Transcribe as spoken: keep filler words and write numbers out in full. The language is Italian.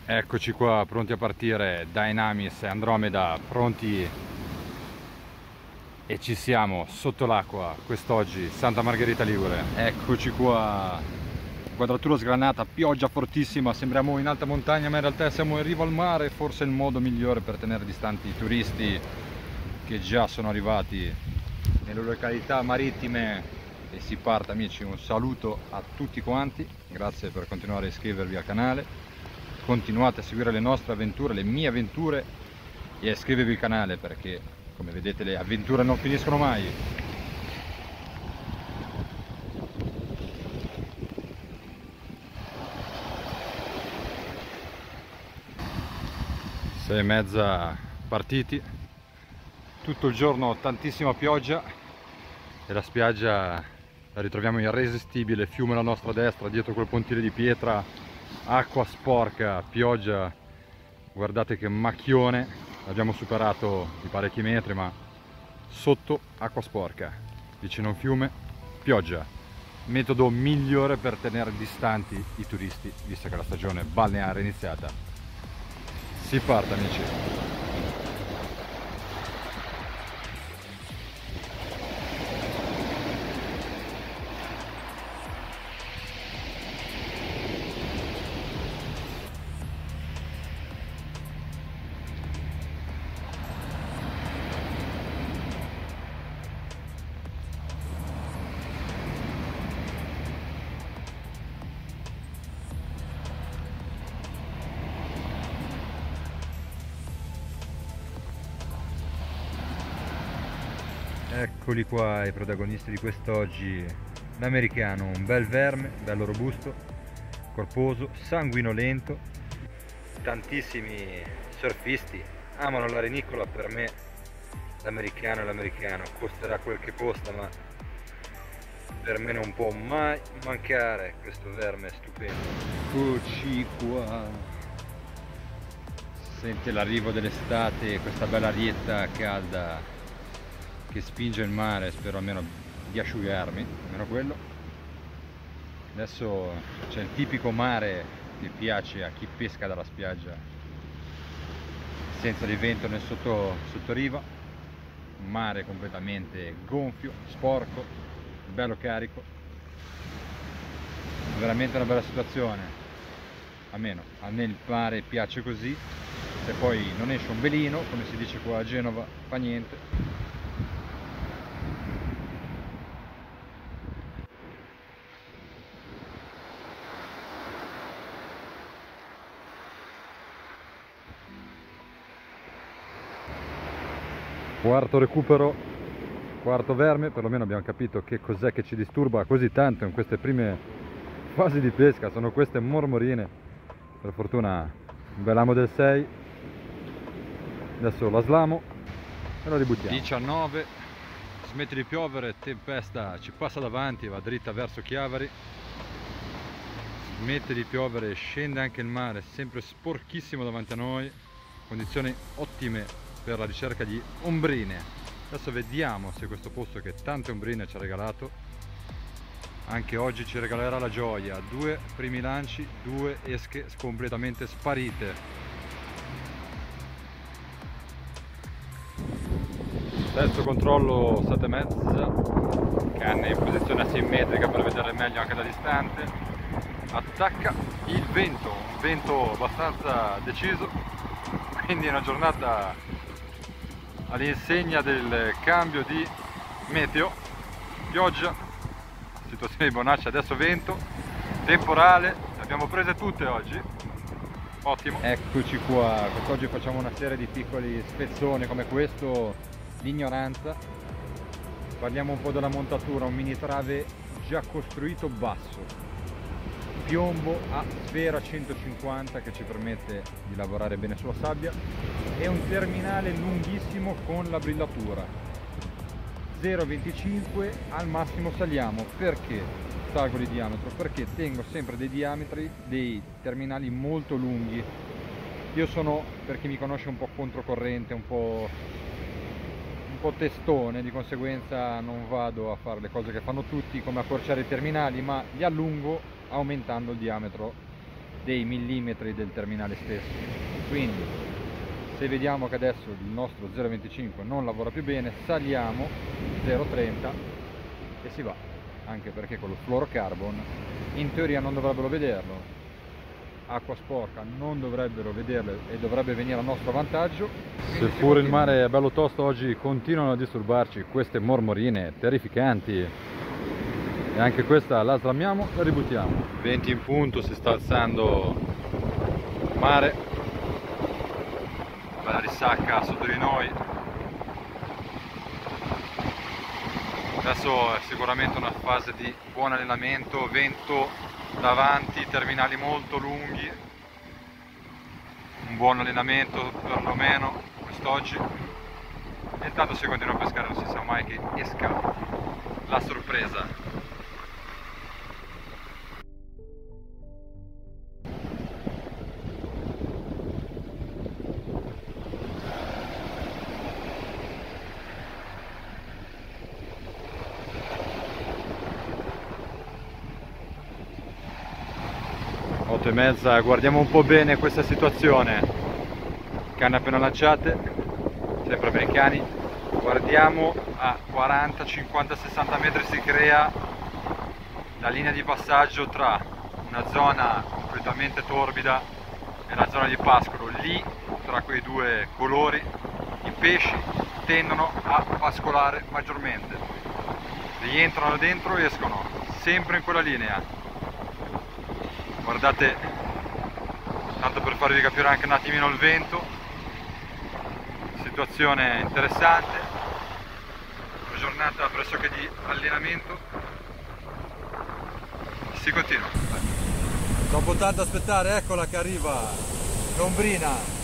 Eccoci qua, pronti a partire, Dynamis e Andromeda pronti e ci siamo sotto l'acqua quest'oggi, Santa Margherita Ligure. Eccoci qua, quadratura sgranata, pioggia fortissima, sembriamo in alta montagna ma in realtà siamo in riva al mare, forse è il modo migliore per tenere distanti i turisti che già sono arrivati nelle località marittime. E si parte amici, un saluto a tutti quanti, grazie per continuare a iscrivervi al canale. Continuate a seguire le nostre avventure, le mie avventure e a iscrivervi al canale perché come vedete le avventure non finiscono mai. sei e mezza partiti, tutto il giorno tantissima pioggia e la spiaggia la ritroviamo irresistibile, fiume alla nostra destra, dietro quel pontile di pietra, acqua sporca, pioggia, guardate che macchione, abbiamo superato di parecchi metri ma sotto acqua sporca, vicino a un fiume, pioggia, metodo migliore per tenere distanti i turisti visto che la stagione balneare è iniziata. Si parte amici. Eccoli qua i protagonisti di quest'oggi, l'americano, un bel verme, bello robusto, corposo, sanguinolento, tantissimi surfisti amano la renicola, per me l'americano è l'americano, costerà quel che costa ma per me non può mai mancare questo verme stupendo. Eccoci qua, sente l'arrivo dell'estate, questa bella arietta calda che spinge il mare, spero almeno di asciugarmi, almeno quello. Adesso c'è il tipico mare che piace a chi pesca dalla spiaggia, senza di vento né sotto, sotto riva, mare completamente gonfio, sporco, bello carico, veramente una bella situazione, almeno a me il mare piace così, se poi non esce un velino, come si dice qua a Genova, fa niente. Quarto recupero, quarto verme, perlomeno abbiamo capito che cos'è che ci disturba così tanto in queste prime fasi di pesca, sono queste mormorine. Per fortuna un bel amo del sei, adesso la slamo e la ributtiamo. diciannove, smette di piovere, tempesta ci passa davanti, va dritta verso Chiavari, smette di piovere, scende anche il mare, sempre sporchissimo davanti a noi, condizioni ottime per la ricerca di ombrine. Adesso vediamo se questo posto che tante ombrine ci ha regalato anche oggi ci regalerà la gioia. Due primi lanci, due esche completamente sparite. Terzo controllo, sette e mezza, canne in posizione asimmetrica per vedere meglio anche da distante. Attacca il vento, un vento abbastanza deciso, quindi è una giornata all'insegna del cambio di meteo, pioggia, situazione di bonaccia, adesso vento, temporale, le abbiamo prese tutte oggi, ottimo. Eccoci qua, quest'oggi facciamo una serie di piccoli spezzoni come questo, l'ignoranza, parliamo un po' della montatura, un mini trave già costruito basso, piombo a sfera centocinquanta che ci permette di lavorare bene sulla sabbia e un terminale lunghissimo con la brillatura zero virgola venticinque, al massimo saliamo. Perché salgo di diametro? Perché tengo sempre dei diametri, dei terminali molto lunghi. Io sono, per chi mi conosce, un po' controcorrente, un po' un po' testone, di conseguenza non vado a fare le cose che fanno tutti come accorciare i terminali, ma li allungo aumentando il diametro dei millimetri del terminale stesso. Quindi se vediamo che adesso il nostro zero virgola venticinque non lavora più bene, saliamo zero virgola trenta e si va, anche perché con lo fluorocarbon in teoria non dovrebbero vederlo, acqua sporca non dovrebbero vederlo e dovrebbe venire a nostro vantaggio. Seppure il mare è bello tosto oggi, continuano a disturbarci queste mormorine terrificanti e anche questa la slamiamo e la ributtiamo. venti in punto, si sta alzando il mare, bella risacca sotto di noi. Adesso è sicuramente una fase di buon allenamento, vento davanti, terminali molto lunghi, un buon allenamento perlomeno quest'oggi, e intanto si continua a pescare, non si sa mai che esca la sorpresa. otto e mezza, guardiamo un po' bene questa situazione, canne appena lanciate, sempre ben cani, guardiamo a quaranta, cinquanta, sessanta metri si crea la linea di passaggio tra una zona completamente torbida e la zona di pascolo. Lì, tra quei due colori, i pesci tendono a pascolare maggiormente, rientrano dentro e escono sempre in quella linea. Guardate, tanto per farvi capire anche un attimino il vento, situazione interessante, una giornata pressoché di allenamento, si continua. Dopo tanto aspettare, eccola che arriva, l'ombrina.